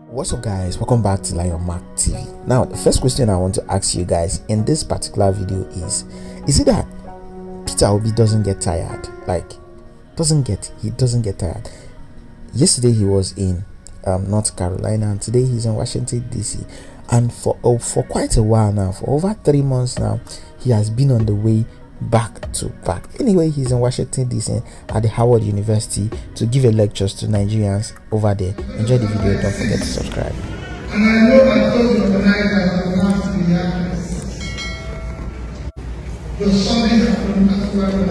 What's up guys, welcome back to Lion Mark TV. Now the first question I want to ask you guys in this particular video is it that Peter Obi doesn't get tired? Like he doesn't get tired. Yesterday he was in North Carolina and today he's in Washington DC, and for quite a while now, for over 3 months now, he has been on the way back to back. Anyway, he's in Washington DC at the Howard University to give a lectures to Nigerians over there. Enjoy the video, don't forget to subscribe. And I know that those organizers have not been happy. But something happened as well as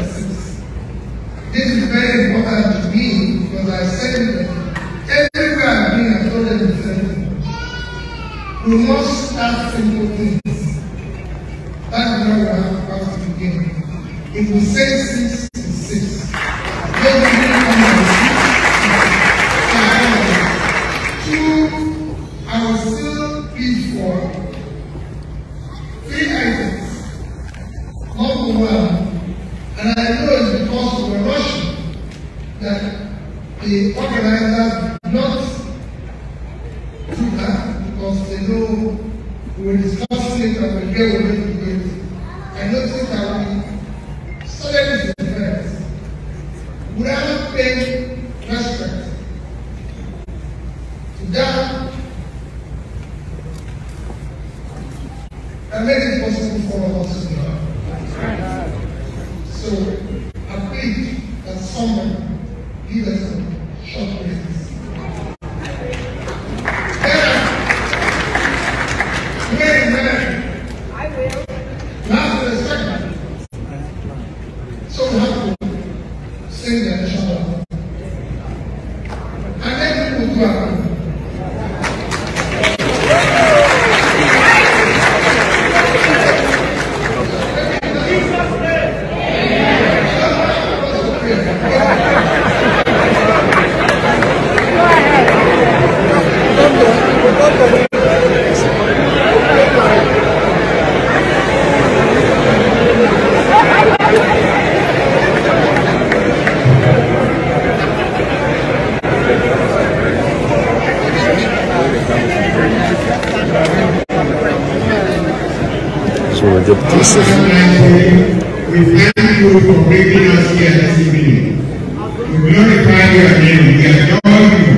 this is very important to me because I said that everywhere I've been, I told them the same thing. We must start simple things. That's where we have to begin. If we say 6 is 6, don't really come on 6. 2, I will still be for 3 items. Number 1, and I know it's because we were rushing that the organizers did not do that because they know we were discussing it and we get away to do it. I noticed that we started with the first. Without paying respect to that, that made it possible for all of us to know. So I think that someone give us a short praises. I will. Last the second. So we have to sing the national anthem. And then we will do our own. So we get this. We thank you for bringing us here this evening. We glorify your name. We adore you.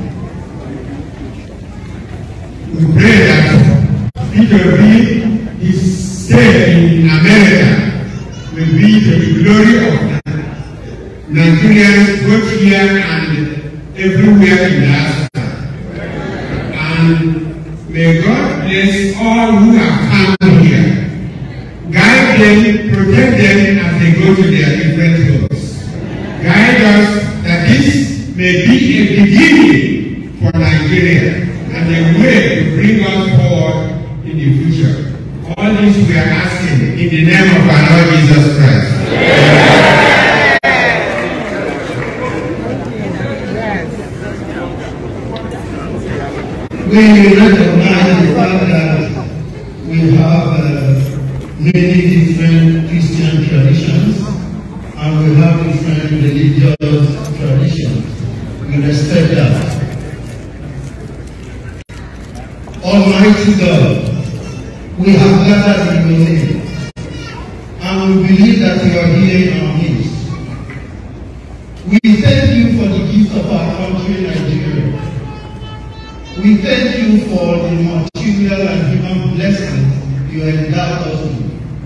We pray that Peter B, his stay in America will be to the glory of Nigerians both here and everywhere in diaspora. And may God bless all who have come here. Guide them, protect them as they go to their different roads. Guide us that this may be a beginning for Nigeria and a way to bring us forward in the future. All this we are asking in the name of our Lord Jesus Christ. We recognize the fact that we have many different Christian traditions and we have different religious traditions. We respect that. Almighty God, we have gathered in your name and we believe that you are here in our midst. We thank you for the gift of our country, Nigeria. We thank you for the material and human blessings you endowed us with.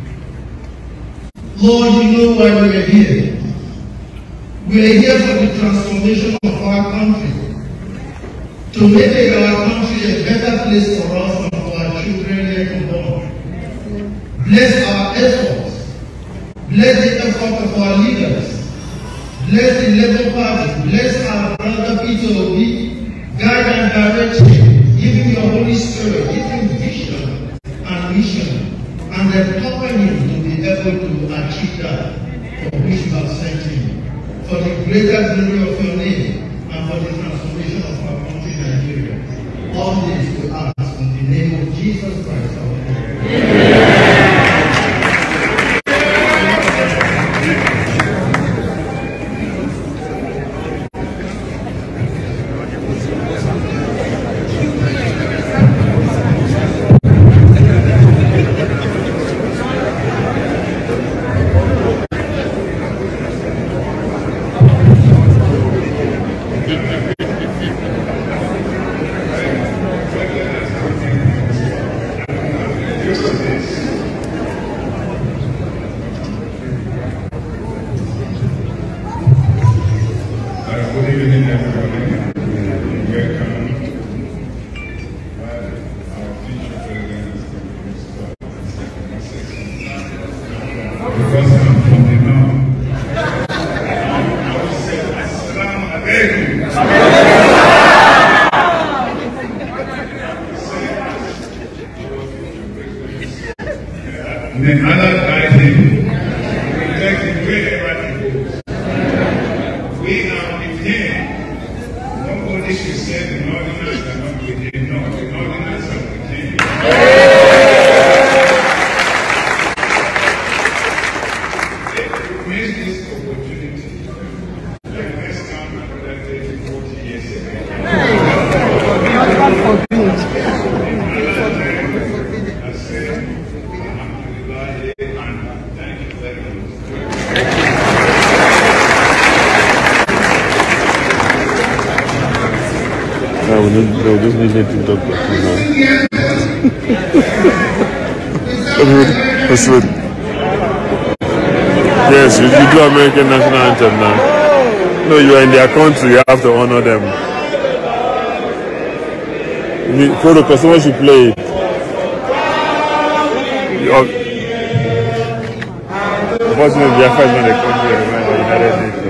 Lord, you know why we are here. We are here for the transformation of our country, to make our country a better place for us and for our children here to born. Bless our efforts. Bless the effort of our leaders. Bless the Labour Party. Bless our brother Peter Obi. Guide and direct him. Give him your Holy Spirit. Give him vision and mission. And empower him to be able to achieve that for which you have sent him. For the greater glory of your name and for the transformation of our country, Nigeria. All this we ask in the name of Jesus Christ our Lord. then other guys they go. Protect him wherever he goes. We are with him. Nobody should say the ordinance are not with him. No, the ordinance are with him. If you miss this opportunity, like let's count another 30, 40 years They'll just need to talk about you now. That's what. Yes, you do American national anthem now. No, you are in their country, you have to honor them. Protocol, someone should play it. Unfortunately, Biafra is not a country anymore, the United States.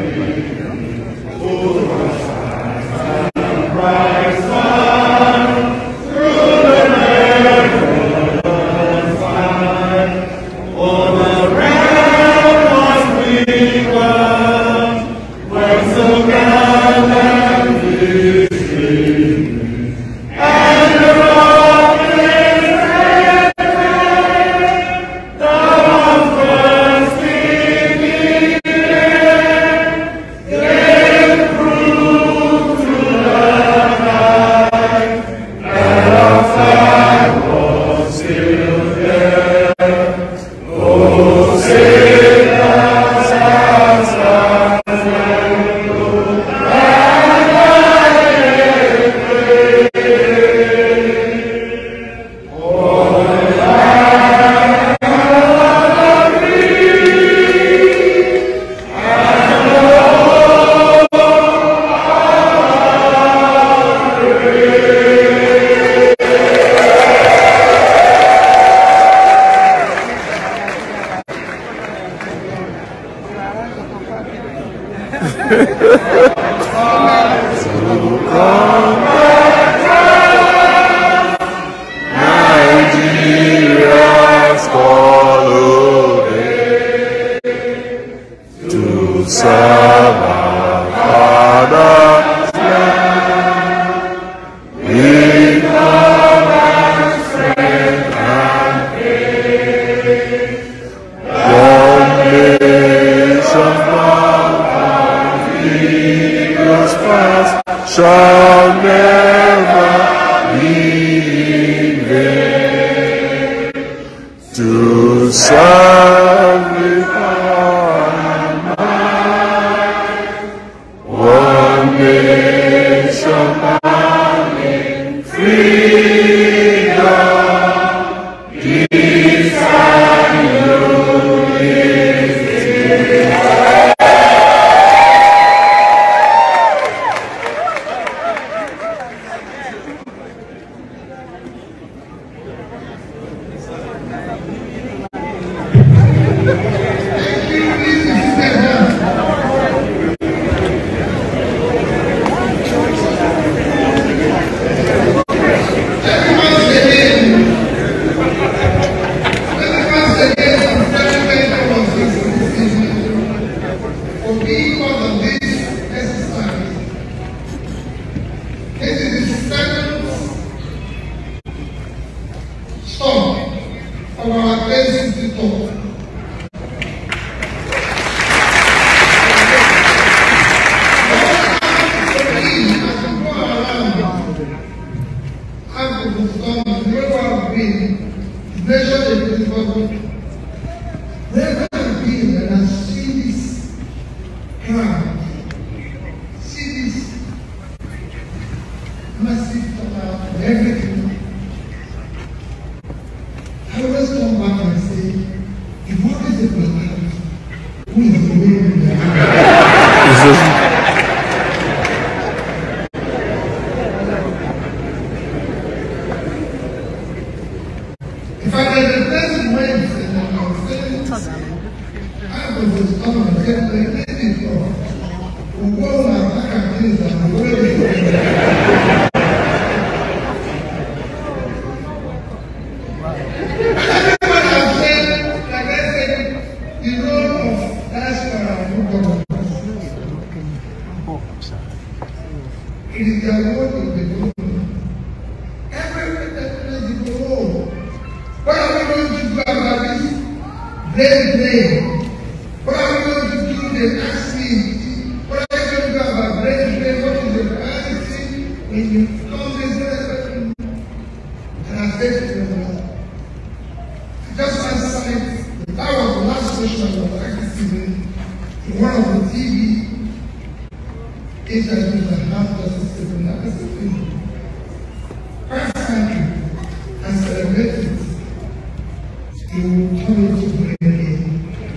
brain drain. What are we going to do? They ask me, what are you going to do about brain drain? What is the priority when you come this way? And I said to them, I just answered that was the last question I was asking in one of the TV interviews that have Justice Stephen. I said, first country and celebrated, you will come into brain drain.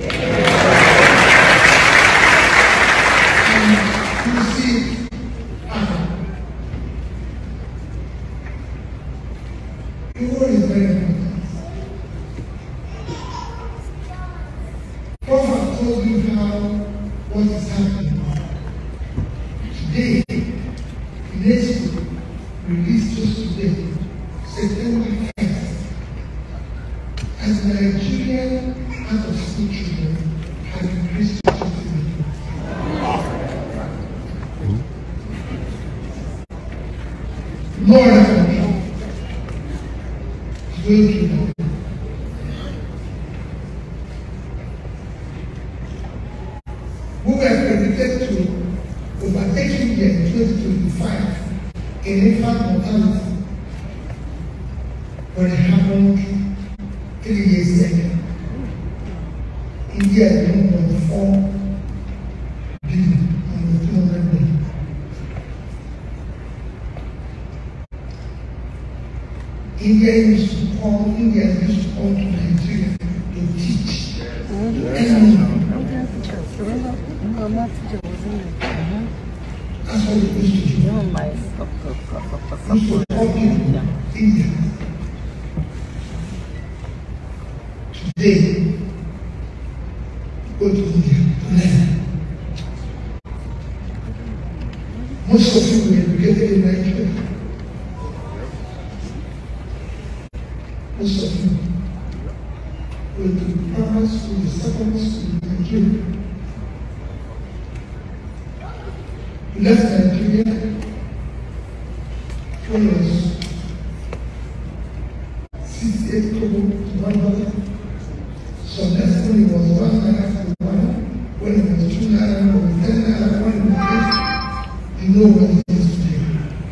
Who were predicted to overtake India in 2025 in infant mortality, but it happened 3 years later. India is 1.4 billion on the 200 billion. India used to come to Nigeria to teach. That's what it used to do. Used to copy India. Today, go to India to learn. Most of you were educated in Nigeria. Most of you went to the primary school, the secondary school in Nigeria. You left Nigeria when it was 68 kobo to $1. So that's when it was $1 to $1. When it was $2 or $10, when it was $8, you know what it is today.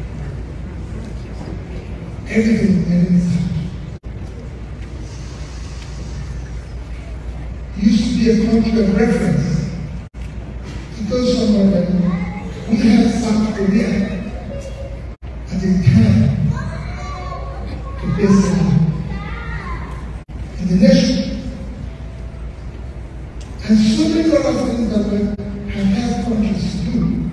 Everything is inside. It used to be a country of reference. To tell someone that we had South Korea at a time to face in the nation. And so many other things that we have helped countries to do.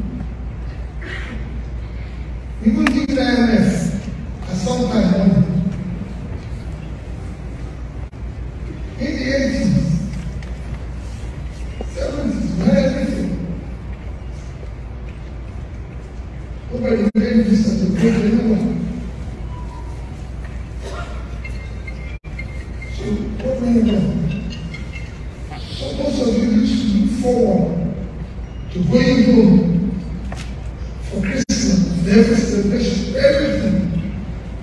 We will give the IMF at some time in the 80s, 70s, we had everything. Nobody made this as a great anyone. So, what went wrong? So, most of you used to look forward to going home for Christmas, for every celebration, for everything.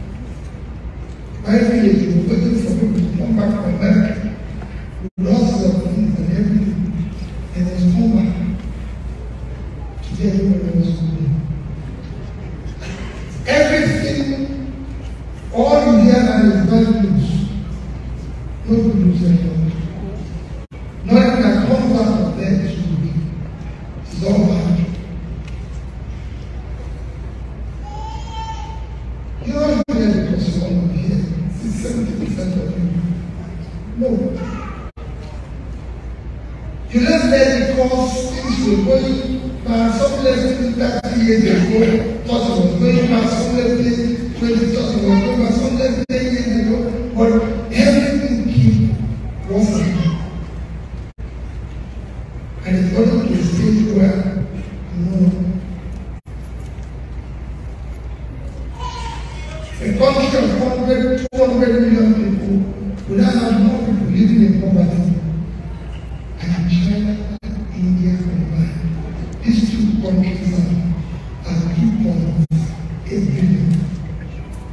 My village, you were waiting for people to come back from America with lots of things and everything. And then come back to tell you what was going on. Everything, all you hear now is bad news. No good news anymore. Nothing that comes out of there is good. It's all bad. You don't hear because you want to hear. It's 70% of you. No. You just let because things were going back. Some places 30 years ago, thought it was going back. Some places 20 thought it was going back. Some places 10 years ago. But everything keeps worsening. And it's gotten to a stage where, a country of 100, 200 million people would have more people living in poverty. And China, India combined, these two countries are 2.8 billion.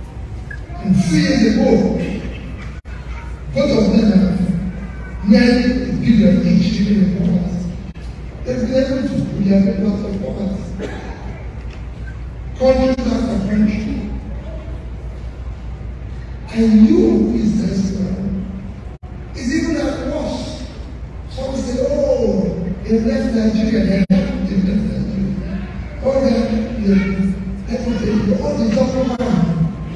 And 3 years ago, both of them are nearly poverty. They've been able to put their people out of poverty. Country after country. And you who is desperate is even at worse. Some say, oh, they left Nigeria, they left Nigeria. Oh, the government.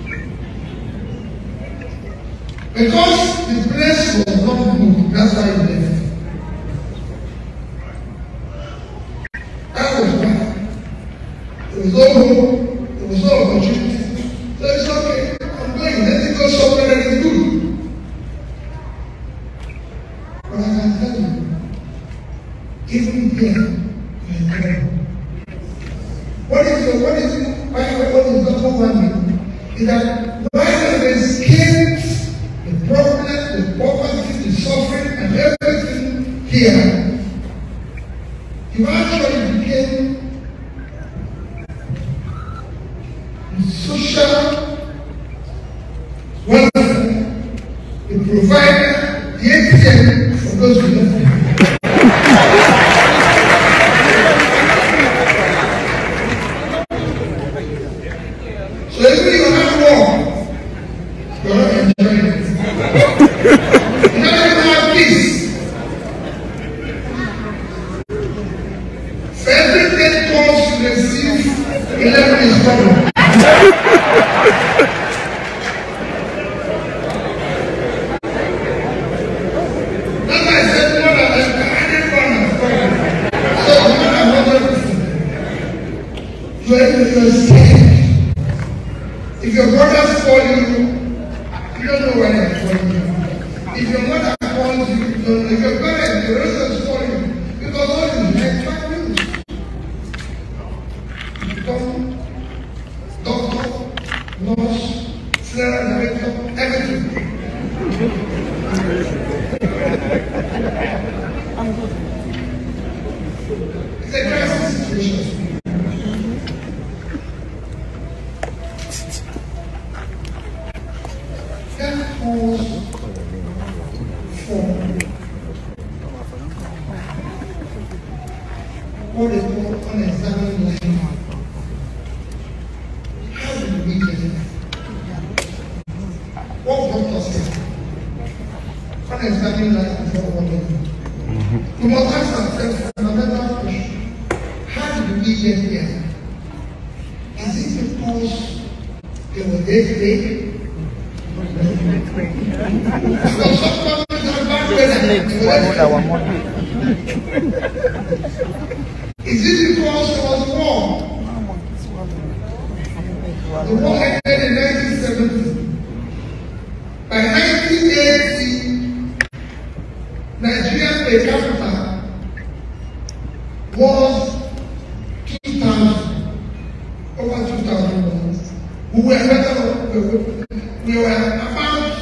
Because the place was not good, that's why he left. That was why. There was no hope, there was no opportunity. So it's okay, I'm going, let me go somewhere that is good. But I can tell you, even here, what is the one is that while they escaped the problem, the poverty, the suffering, and everything here, you actually became the social welfare, the provider, the ATM for those who don't have. So even you have war, you're not enjoying it. You don't even have peace. For every 10 calls you receive, 11 is trouble. That's why I said more than added one is trouble. So you're scared. If your brothers call you, you don't know why they're calling you. If your mother calls you, you don't know. If your parents, your relatives call you, because all you expect news. You become doctor, nurse, funeral director, everything. It's a crisis situation. That calls for what they call unexamined life. How do we get it? What brought us here? Unexamined life is not what we do. We must ask ourselves another question. How did we get here? Is it because they were day-to-day? Is it because there was war? The war ended in 1970. By 1980, Nigeria per capita was 2,000, over 2,000. We were better. We were about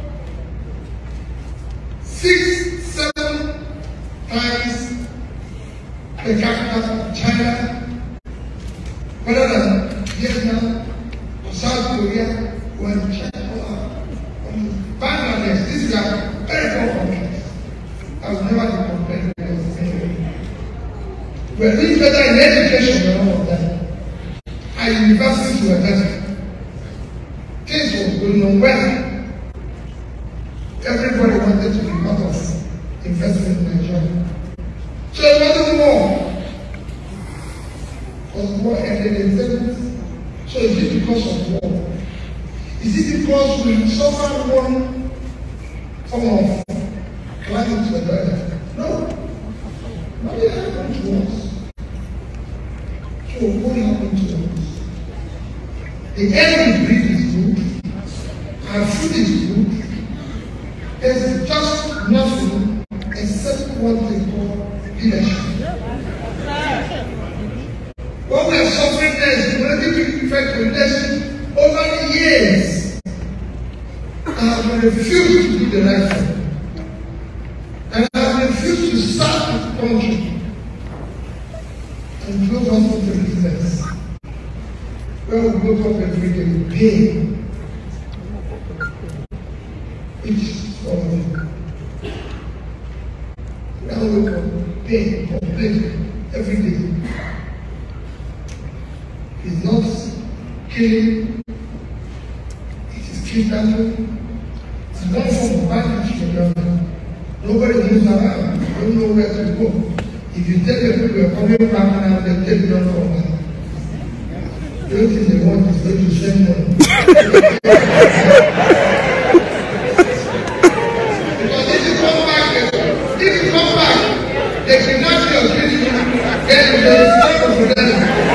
6-7 times per capita of China, rather than Vietnam or South Korea or China or Bangladesh. These are very poor countries. I would never be compared with them. We are doing better in education than all of them. Our universities were better. Things was going on well. Everybody wanted to be part of investment in Nigeria. So it wasn't war. Because war ended in 70s. So is it because of war? Is it because we suffered one form of climate weather? No. Nothing happened to us. So what happened to us? The air we breathe is good. Our food is good. There's just nothing except what they call leadership. What we are suffering there is cumulative effect of leadership over the years. I have refused to do the right thing. And I have refused to start with the country and close on to the business. Where we wake up every day with pain. Each of them. Now wake up. pain, complaint every day. It's not killing, it is kidnapping. It's not from banditry. Nobody moves around, you don't know where to go. If you tell the people you're coming back now, they take you from back. The only thing they want is going to send money. Because if you come back, they kidnap you or kill you, then there is nothing for them.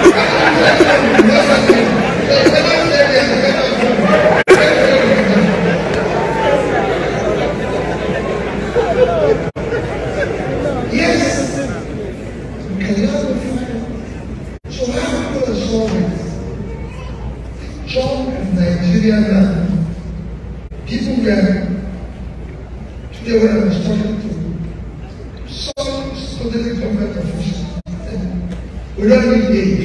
Yes, we can learn the fire. So how are we going to solve it? John and Nigeria now, people were, today when I was talking to some student government officials, we don't need age.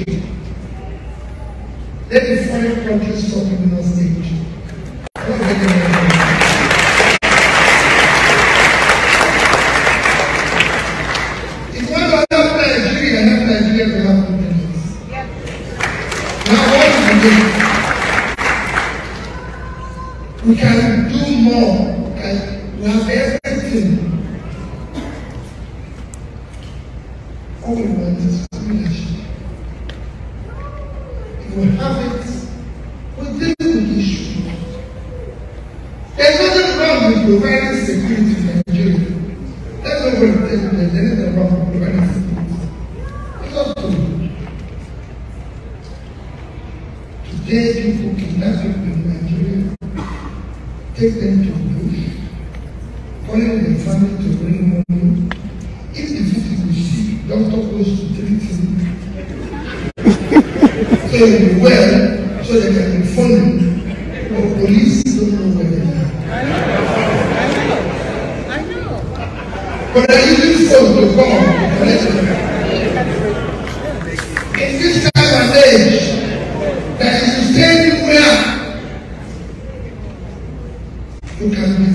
Let the foreign countries stop giving us age. If one does have Nigeria, help Nigeria to have independence. Now what is the game? We can do more. We have everything. All we want is leadership. If we have it, we deal with the issue. There's nothing wrong with providing security in Nigeria. That's not what it is. There's anything wrong with providing security. It's not true. Today, people kidnap people in Nigeria, take them to the bush, calling their family to bring money. If the people is sick, doctor goes to treat him. So it will be well, so they can inform him. But police don't know where they are. I know. But they're using phone to call. In this time and age, that is to stay anywhere, you can miss.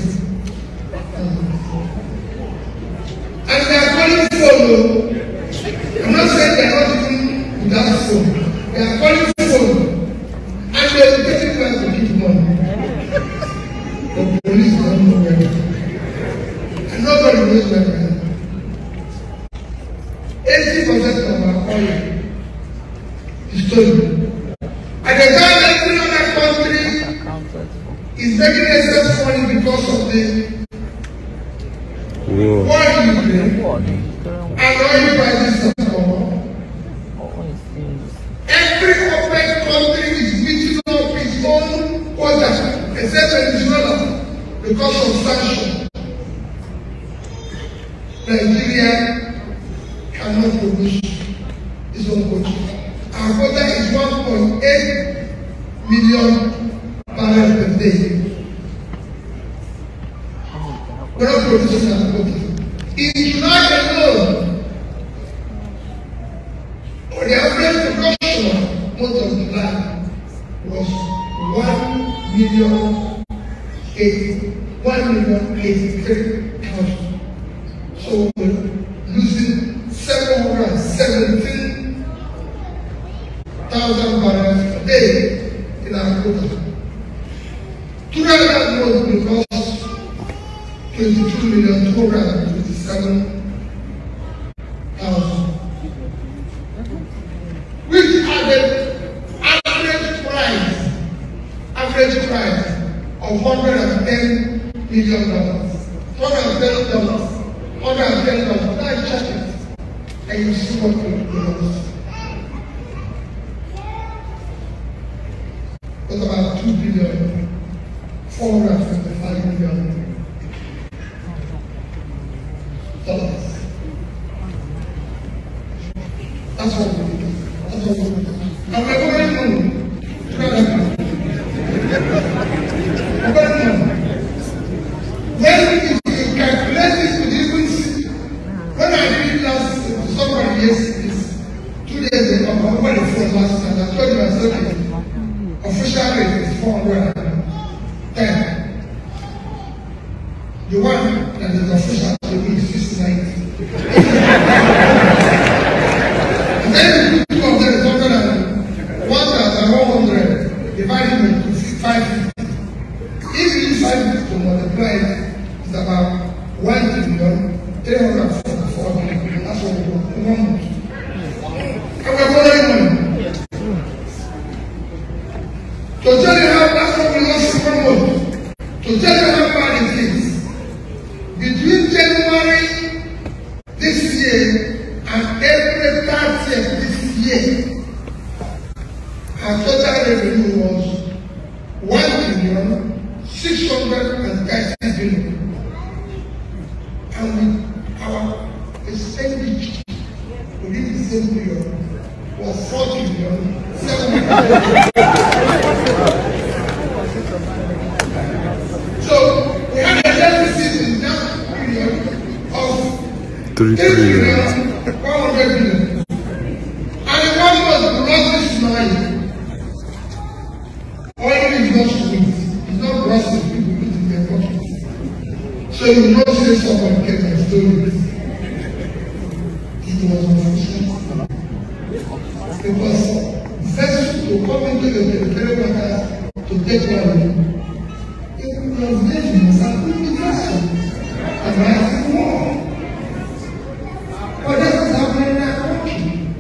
And they are calling phone. I'm not saying they are not even without phone. They are calling phone. And they are getting back to give money. The police don't know where they are. And nobody knows where they are. 80% of our oil is stolen. And the time every other country is making excess money because of the war in Ukraine and oil prices have gone up. Every OPEC country is meeting up its own quota, except Venezuela, because of sanctions. Nigeria cannot produce its own quota. Our quota is 1.8 million barrels per day. We're not producing our quota. In July alone, the average production month of July was 1,083,000. So we're losing 717,000 barrels a day in our quota. Throughout that month will cost 22,227,000. Which are the average price of $110 million. $110. Now check it, and you see what we lost. It's about $2,455 million. That's what we do. That's what we do. And we're going to when you calculate this, you even see. When I did last, somebody yesterday, 2 days ago, I'm over the phone last time. I told you I said the official rate is 410. to 550. If you use 550 to multiply it, it's about 1,344 million. That's what we want. And we're borrowing money. To tell you how, that's what we lost in 1 month. To tell you how bad it is. Between January this year and April 30th this year, our total revenue was 1,630 billion. And with our expenditure within the same period was 4,700,000,000. So we had a deficit in that period of 3,100 billion. And the government lost this money. Oil is not sweet. It's not rusty. People put it in their pocket. So you not say someone came and stole it. It was unfortunate. Because first to come into the territorial waters to take money, it was dangerous and invitation. And I said, more. But this is happening in our country.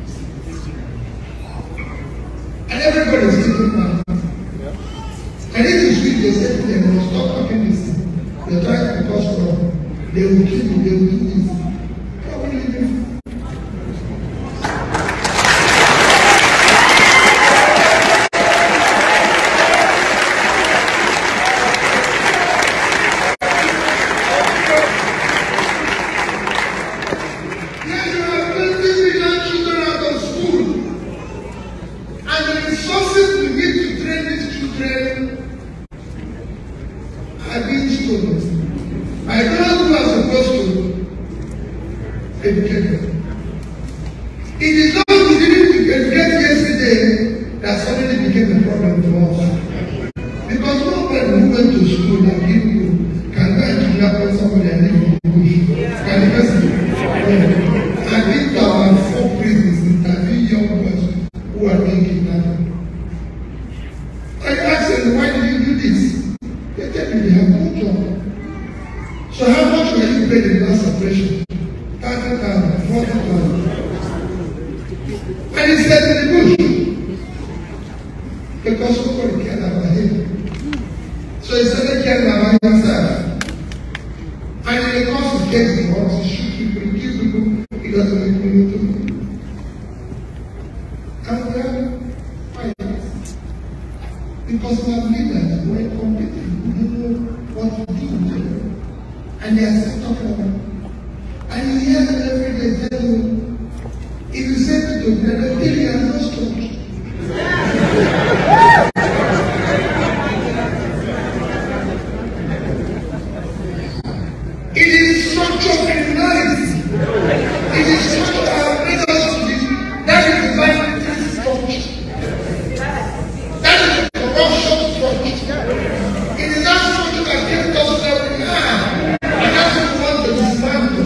And everybody is taking money. And if you speak, they say they will stop talking this thing. They try to cause trouble. They will kill you, they will do this. Probably this. I don't know who are supposed to educate them. It is not we didn't educate yesterday that suddenly became a problem to us. Because nobody who went to school and people can go and kidnap somebody and live in the bush. And the person, I think our 4 prisons interview young boys who are being kidnapped. I asked them, why did you do this? They tell me they have no job. So how much were you paid in last operation? 30,000, 40,000. And he said in the bush, because nobody cared about him. So he started caring about himself. And in the course of case, he wants to shoot people, kill people, he doesn't make money to do. And we are fighting. Because we have leaders who are competent, who don't know what to do. And they are still talking about it. And you hear them every day tell you, if you say to them, they'll tell you are not strong. It is structural criminality. It is structural leadership. That is the violent structure. That is the corruption structure. It is that structure that kept us every man. And that's what we want to dismantle.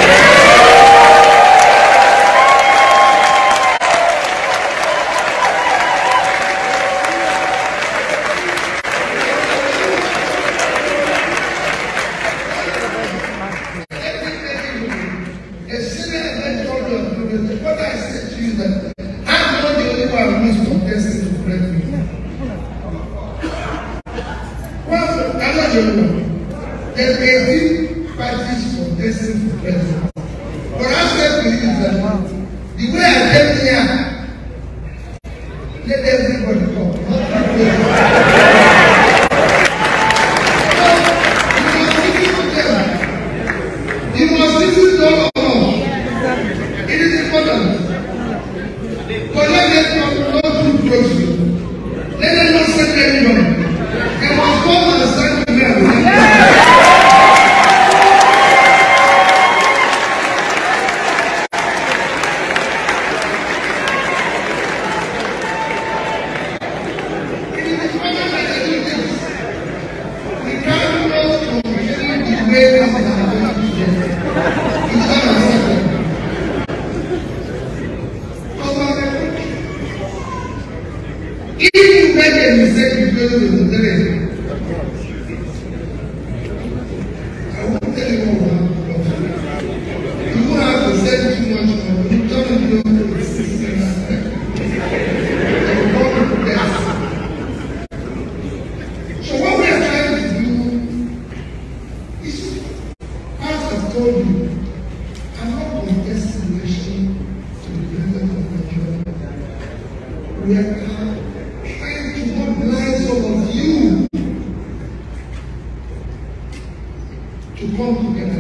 A senior electoral document, what I said to you that I'm not the only one who is contesting for president. Well, I'm not the only one. There's 18 parties contesting for president. But I said to you is that the way I came here, let everybody come. You must listen to all of us. It is important. But let them not too close to you. Let them not send anyone. They must come and stand with them. mistake you go to the train. I won't tell you what will happen. You won't have to send too much money. You don't know the system. So what we are trying to do is, as I've told you, I'm not contesting election to the president of Nigeria. We are trying to mobilize all of you to come together.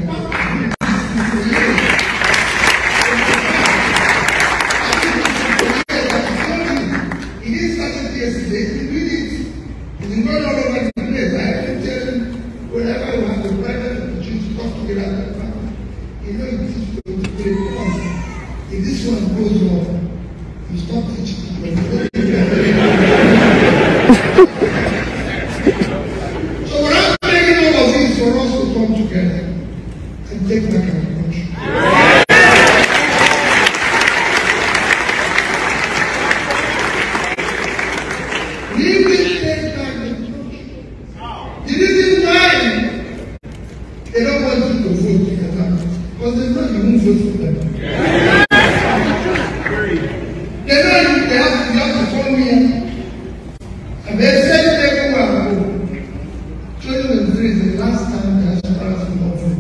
It is started yesterday. We did it. It's been going all over the place. I can tell you wherever you have the private opportunity to come together. You know, it is going to be fun. If this one goes on, you stop teaching people. So what I'm begging all of you is for us to come together and take back our country. We will take back the country. The reason why they don't want you to vote together, because they know you won't vote for them. They know you have to come here. And they said everyone will go. 2023 is the last time the aspirants will not vote.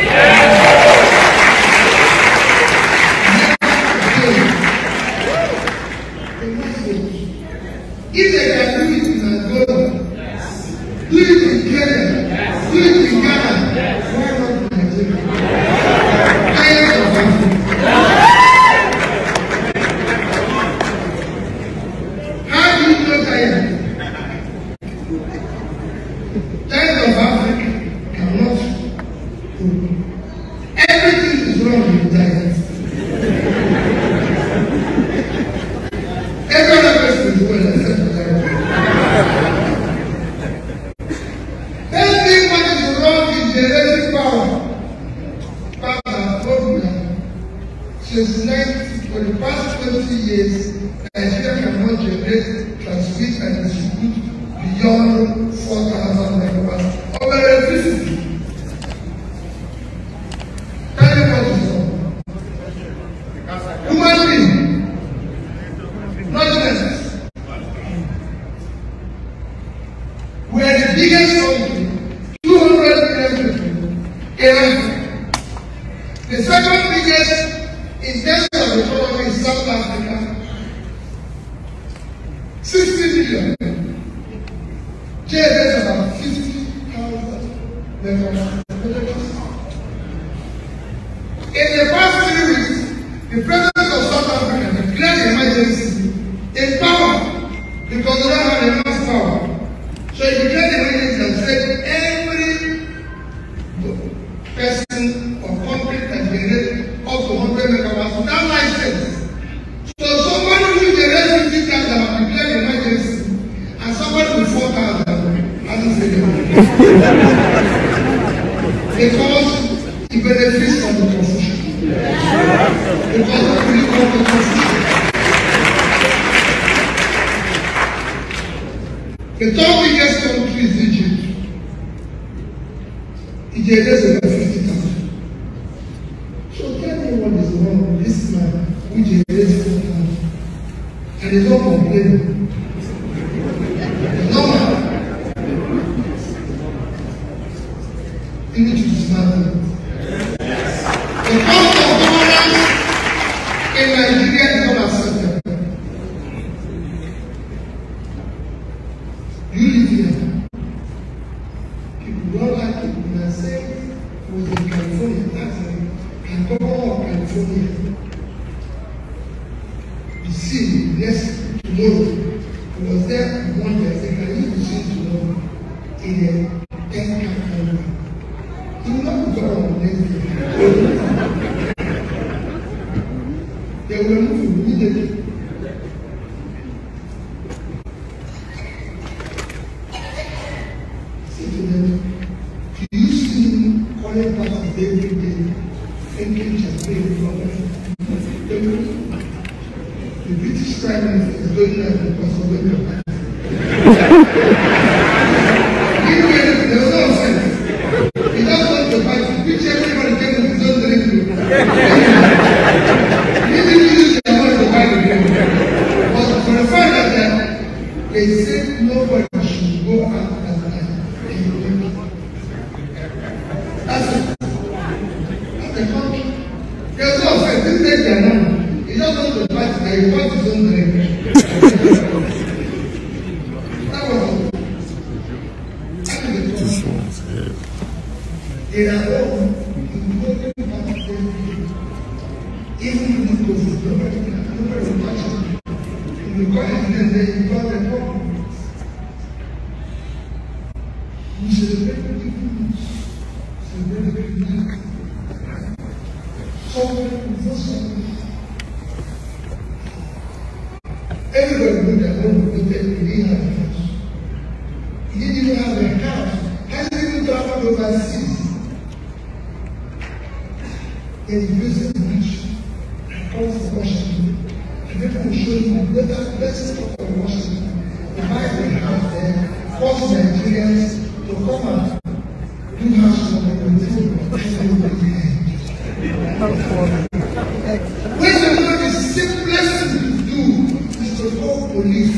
They must vote. If they can do it in Angola, do it in Kenya, do it in Ghana, why not in Nigeria? Giants of Africa. How do you know giants? Giants of Africa cannot vote. Everything is wrong with giants. Every other person is well except the giant. Everything what is wrong is generating power. Power and problem. Since for the past 20 years, Nigeria cannot generate, transmit, and distribute beyond 4,000 megawatts of electricity. Tell me what is wrong. Human being, not business. We are the biggest country, 200 million people in Africa. The second biggest in terms of economy is South Africa, 60 million. JS is about 50,000 megawatts. In the past 3 weeks, the president of South Africa declared emergency in power because they don't have enough power. So he declared emergency and said every person or company can generate up to 100 megawatts without license. So somebody who generates 50,000 have declared emergency, and somebody with 4,000 hasn't said anything. Because he benefits from the confusion. Because of the confusion. The third biggest country is Egypt. It generates about 50,000. So tell me what is wrong with this man who generates 4,000 and is not complaining. It's normal. You need to smart it. The cost of governance in Nigeria is not acceptable. You live here. People don't like it. When I say it was in California, that's it. And governor of California, you see, yes, tomorrow, I was there one day, I said, can you see tomorrow in a 10-car camera? You will not go on the next day. They will move immediately. Say to them, do you see calling parties every day? Thinking champagne problem. The British Prime Minister is doing that because of the was no offense. He doesn't want to fight. Which everybody came to his own drink group. He didn't use their money to buy the drink. But for the fact that they said nobody should go out at night. That's it. That's the country. There was no offense. Didn't take their money. He just wants to fight. He wants his own drink. That was it. They are all even if it goes, nobody will touch it. If you call it and then you got the problem. We celebrate the difference. Celebrate the difference. Everybody looked at home, looked at me, he didn't have a house. He didn't even have a house. How did he even travel overseas? Then he visited the nation and calls for Washington. And then will show you let's talk about Washington. The Bible house there forced Nigerians to come out, do house work and continue when the simplest thing to do is to call police.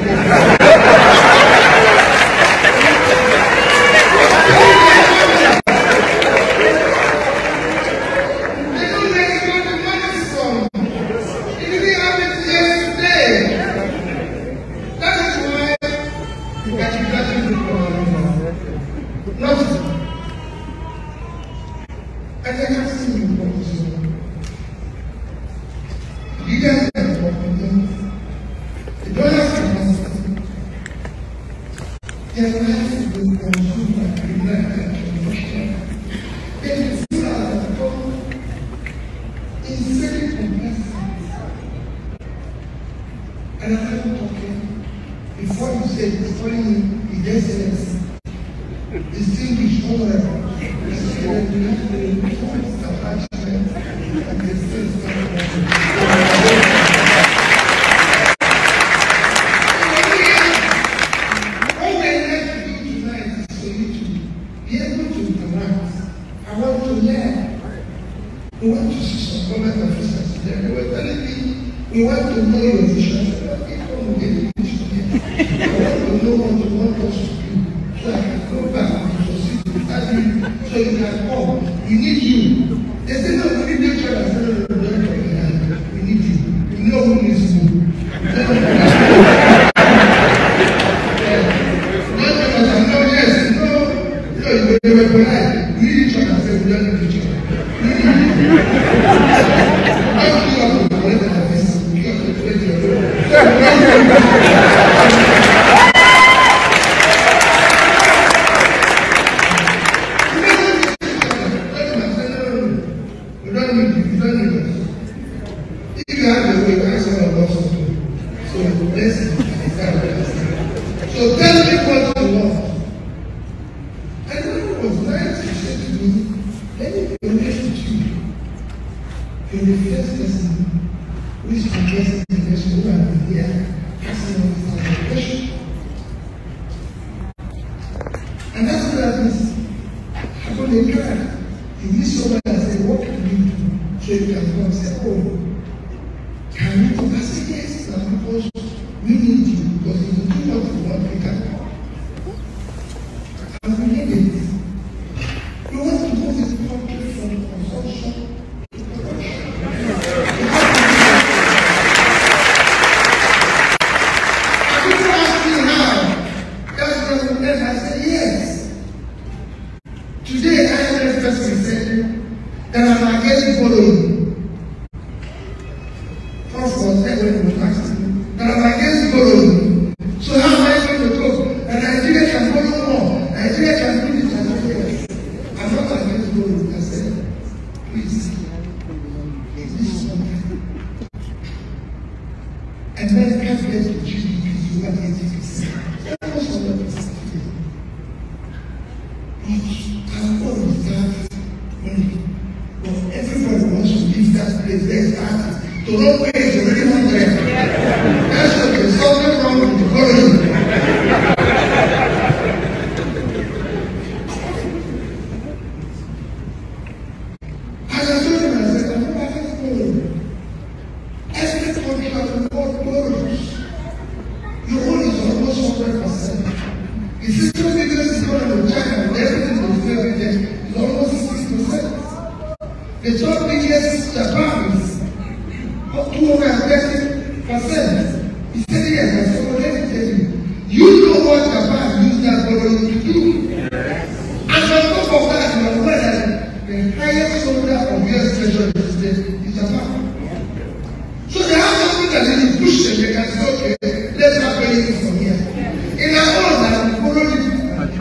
And I'm talking before you say, before you get sense, distinguish honorable, we want to see some government officers there. They were telling me, we want to know your vision. People will get the vision here. I want to know what you want us to do. So I can go back to society without you. So you can come. We need you. They say, no, we need each other. I said, no, we need you. You know who needs you. They were polite. We need each other. I said, we don't need each other. So tell me what you want. And when it was nice to say to me, let me connect with you. You're the first person who is confessing the question who have been here asking all this kind of question. And that's what that means. I'm going to try. If this someone and say, what can you do? So you can come and say, oh, can you come? I say, yes, because we need you. Because if you do what you want, we can come. And we need it. We want to move this country from consumption to production. And people ask me how. That's what I said, yes. Today, IMF person said that I'm against borrowing. First was said when it was asked that I'm against borrowing. So how am I going to cope? And Nigeria can borrow more. Nigeria can do this and do this. I'm not against borrowing. I said, please, this is something. And then can't get to GDP, you have 80%. That was what I was saying. I'm going to start money. But everybody wants to leave that place. There's artists. To run away is already 100. That's what there's something wrong with the borrowing. biggest economy of China, everything is every day, is almost 60%. The third biggest Japan is up 230%. He said, yes, I said, well, let me tell you. You know what Japan used that borrowing to do. And on top of that, you are aware that the highest soldier of US treasury is Japan. So they have something that they push them, they can say, okay, let's have paying from here. In our own, that we borrow it.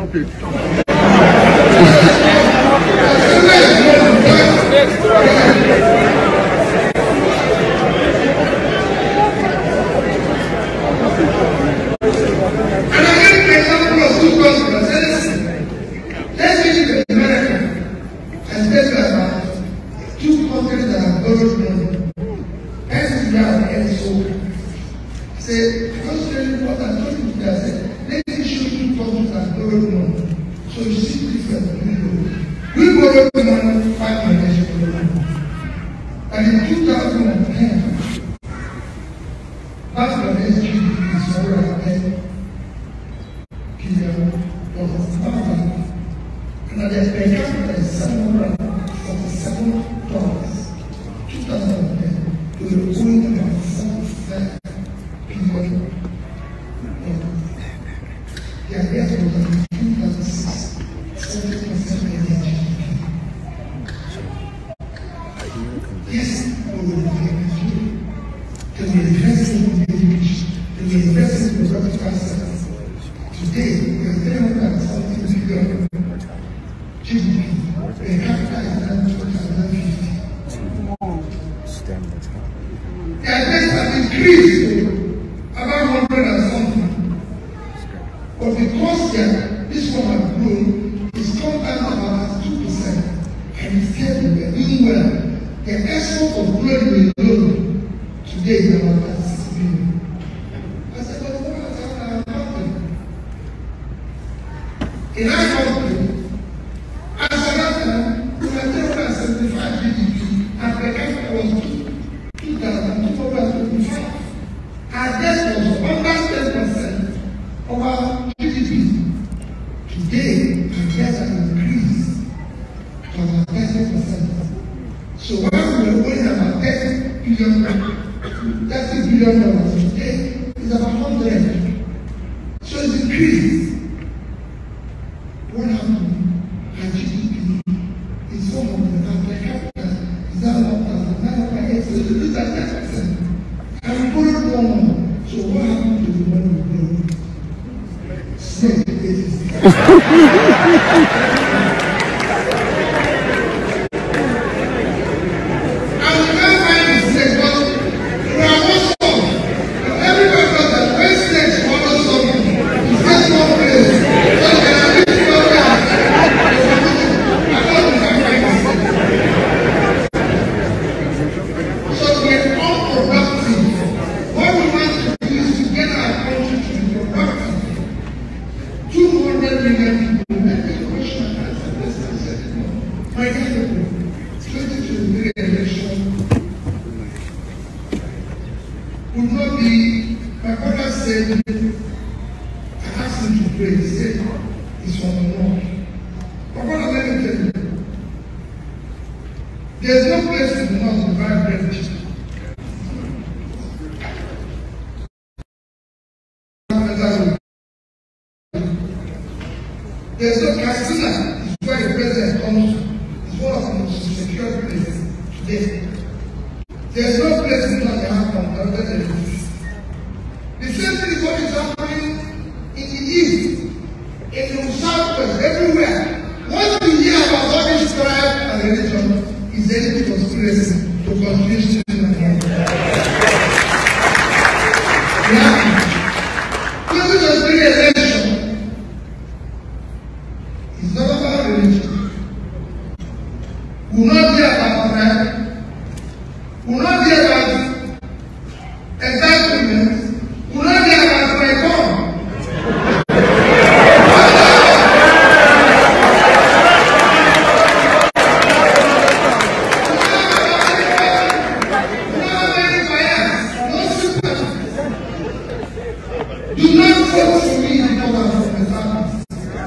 There's no Katsina, is where the president comes to. It's one of the most secure places today. There's no place in North Africa other than the east. The same thing is what is happening in the east, in the southwest, everywhere. What you hear about all this tribe and religion is any conspiracy to confuse children and men. Yeah. This is a election. It's not about religion. Will not be about prayer. Will not be about entitlement. Will not be about reform. Do not vote for me because I'm from the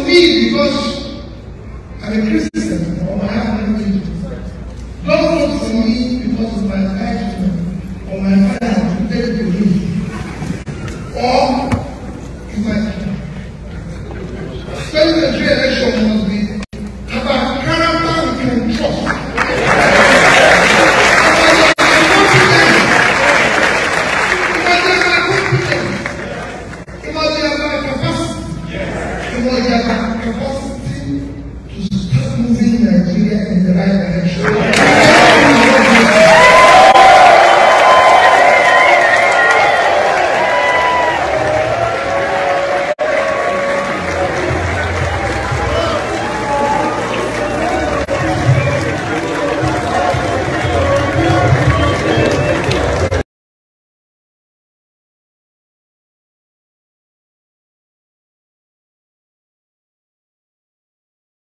me because I'm a Christian or I have religion. Don't vote for me because of my title or my father related to me. Or if I presidential election must be about character we can trust. It must be about capacity. It must be about